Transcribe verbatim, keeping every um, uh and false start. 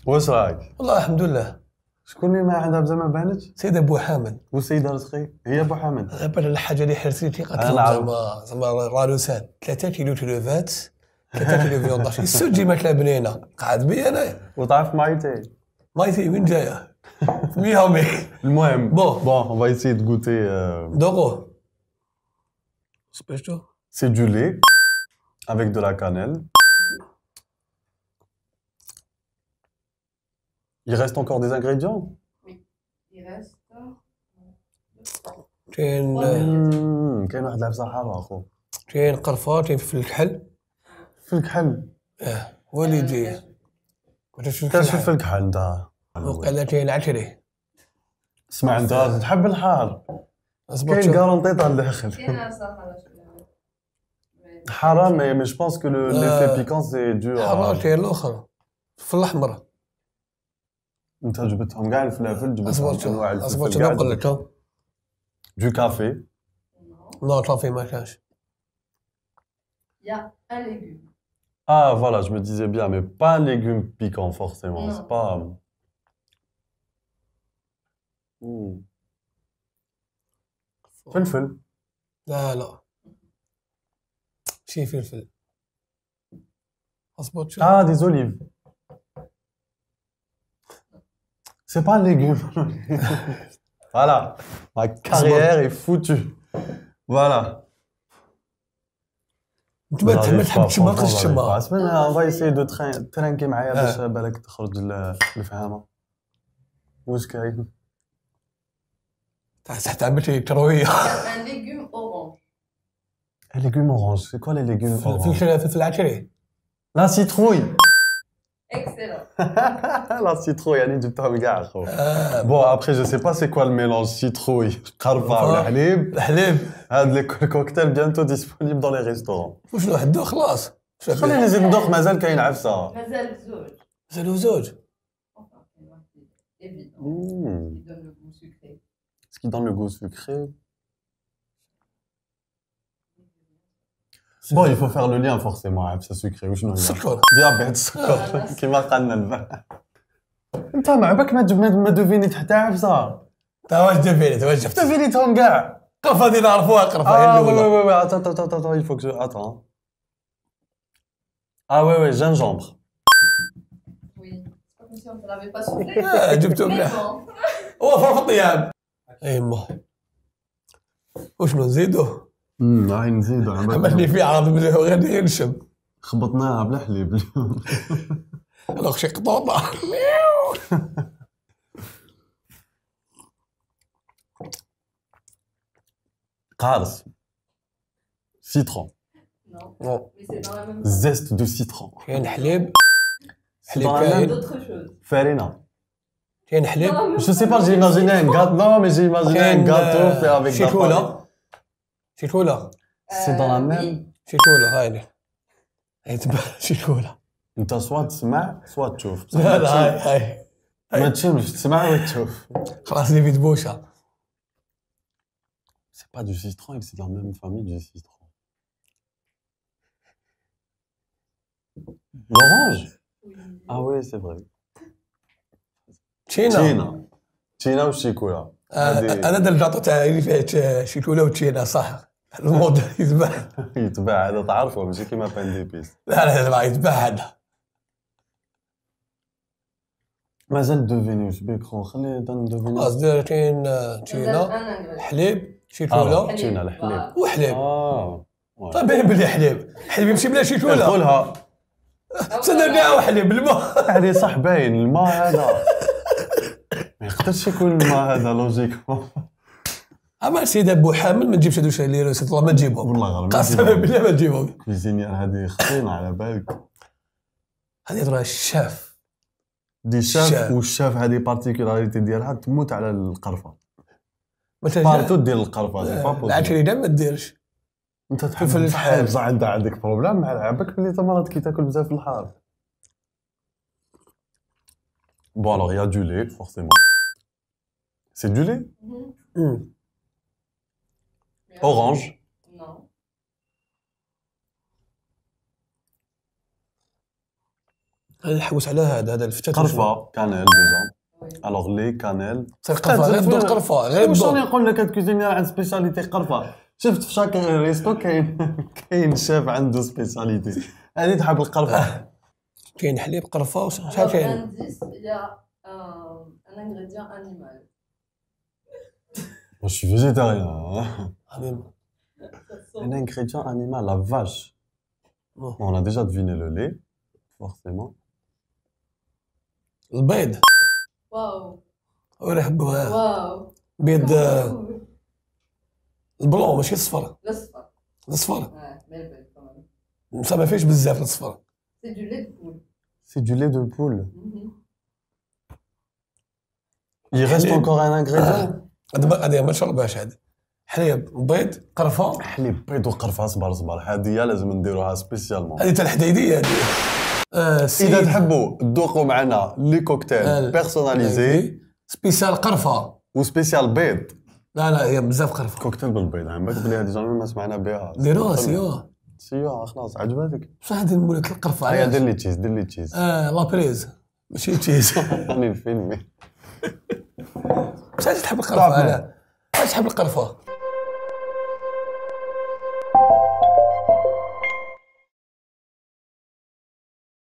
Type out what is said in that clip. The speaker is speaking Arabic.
واش رايك؟ والله الحمد لله. شكون اللي ما عندها بزاف ما بانتش؟ سيدة بو حامد. والسيدة رزقي هي بو حامد. غير الحاجه اللي حرتي قالت أنا لهم نعرف. زعما زعما رالوسان ثلاثة كيلو تلوفات ثلاثة كيلو فيونداش السود ديما كلا بنينه قاعد بي انايا. وتعرف مايتي مايتي وين جايه؟ ميامي. المهم بون بون on va essayer de goûter دوغو سبيشتو c'est du lait avec de la cannelle. Il reste encore des ingrédients? Oui, il reste. كاين امم كاين واحد العبسه حاره اخو. كاين قرفه كاين فلفل الكحل. في الكحل اه والدي كنت شفت كاش في الكحل انت. وقال كاين عشري. اسمع انت تحب الحار اصبر كاين شوف. كارونطيط على الداخل كاين صراحه شويه. حرام mais mais je pense que le l'effet Euh, piquant c'est dû حرام à كاين الاخر في الاحمر. انت جبتهم كاع الفلافل اصبر جبتهم انواع شوف اصبر الفلفل شوف كاع نقول لك ها. du café. لا صافي ما كانش. Il y a un légume. Ah voilà, je me disais bien, mais pas un légume piquant forcément, Non. c'est pas. Hmm. فلفل. لا لا شي فلفل. اصبر شوف. Ah, des olives. C'est pas un légume. Voilà, ma carrière est foutue. Voilà. انت ما تحب تحب تشمها تخش تشمها. اسمع on va essayer de train- ترانكي معايا باش بالك تخرج ال- الفهامة. واش كاين؟ تحت عملتي كرويه. Il y a un légume orange. Les légumes oranges, c'est quoi les légumes oranges? فلفل فلفل عشري. La citrouille. Excellent. La citrouille, يعني جبتها من كاع اخو. آه. Bon après je sais pas c'est quoi le mélange citrouille, قرفة ولا حليب. الحليب. هاد لي كوكتيل bientôt disponible dans les restaurants. وشنو حدو خلاص. خليني نزيد ندوق مازال كاين عفسة. مازال زوج. زالو زوج. Enfin, c'est moi qui- évident. Hmm. Qui donne le goût sucré. Ce qui donne le goût sucré. Bon, il faut faire le lien forcément عفسة sucré وشنو هي؟ السكر. ديابيت السكر كيما قالنا البارح. انت مع بالك ما ما ما دوفينيت حتى عفسة. تا واش دفيني توجفت. دوفينيتهم كاع. قرفه اللي نعرفوها قرفه هي Ah oui, oui, الاولى. oui, oui, attends, attends, attends, attends, il faut que je... Attends. Ah ouais, ouais, gingembre. Oui. C'est pas comme si on ne te l'avait pas soufflé. آه، جبتو Mais مليح. bon. هو فرف الطياب. ايما وشنو نزيدو؟ امم هاي نزيدو عملني فيه عرض مليح وغير غير نشم. خبطناها بالحليب اليوم. انا شي قطوطه. قارص. Citron. Non. Non. Mais c'est dans la même. Zeste de citron. كاين حليب. C'est حليب dans la كاين. même D'autres choses. farina. كاين حليب. Dans la même Je sais pas, j'ai imaginé un gâteau. Non, mais j'ai imaginé un كاين gâteau fait avec de la farine. شيكولا. شيكولا. C'est dans la Euh, même. oui. شيكولا هاي هاي تبع شيكولا. انت سوا تسمع سوا تشوف. لا لا هاي هاي ما تشمش تسمع وتشوف. خلاص اللي في بوشه. C'est pas du citron, c'est dans la même famille du citron. L'orange? Oui. Ah oui, c'est vrai. تشينا. تشينا. تشينا والشيكولا. آه، هذه انا دا الجاطو تاعي اللي فيه شيكولا وتشينا صح. الموضه يتباع. يتباع هذا تعرفه ماشي كيما بان دي بيس. لا لا لا يتباع هذا. مازال دوفيني واش بيك خو خلي ندوفيني. خلاص داير كاين آه، مازال تشينا un ingrédient. حليب شيكولا آه. تشينا الحليب. وحليب. اه طيب باين بلي حليب. حليب يمشي بلا شيكولا. قولها تصدق كاع وحليب بالماء. هذه صح باين الماء هذا ما يقدرش يكون الماء هذا لوجيكمون. اما سيدة بو حامد ما تجيبش هذوك اللي يرو ست الله ما تجيبهم. والله غير ما قسما نجيبهم. بالله ما تجيبهم. كويزينير هذه خطينه على بالك. هذه راه الشاف. دي شاف شاف. والشاف هذه بارتيكولاريتي ديالها تموت على القرفه. مثلا بارتو دير القرفه سي با بوسيبل. العشري لا ما ديرش. انت تحب فلفل الحار الحار. بصح انت عندك بروبليم مع لعبك بلي تمرات كي تاكل بزاف الحار. Bon alors il y a du lait forcément. C'est du lait? Mhm. مم. Mais Orange. Non. انا نحوس على هذا هذا الفتات قرفه كانيل ديجا الوغ لي كانيل قرفه غير الدور قرفه غير واش الدور. راني نقول لك هاد كوزينير عند سبيشاليتي قرفه. شفت في شاك ريستو كاين كاين شيف عنده سبيشاليتي هذه تحب القرفه. كاين حليب قرفه وشحال كاين. indice, il y a un, un ingrédient animal. Je suis végétarien. امين Un ingrédient animal, la vache. Bon. On a déjà deviné le lait, forcément. البيض واو ولا حبوها واو. بيض Comment آه، vous trouvez البلون ماشي الصفر. L'aspa. الصفر Ouais, mais elle est quand même. ما فيهش بزاف الصفر. C'est du lait de poule. C'est du lait de poule. Mhm. Il reste حليب. encore un ingrédient. هذا هذا ما نشربهاش هذا. حليب بيض قرفه حليب بيض وقرفه. صبر صبر هذه لازم نديروها سبيسيالمون. هذه تاع الحديديه هذه. آه اذا تحبوا تذوقوا معنا لي كوكتيل بيرسوناليزي سبيسيال قرفه. وسبيسيال بيض. لا لا هي بزاف قرفه. كوكتيل بالبيض عمرك بلي هذه جامي ما سمعنا بها. ديروها سيو سيو خلاص عجبتك. بصح هذه المولات القرفه هيا علاش؟ دير لي تشيز دير لي تشيز. اه لابريز ماشي تشيز. راني نفيلمي. بصح تحب القرفه طبعاً. علاش؟ علاش تحب القرفه؟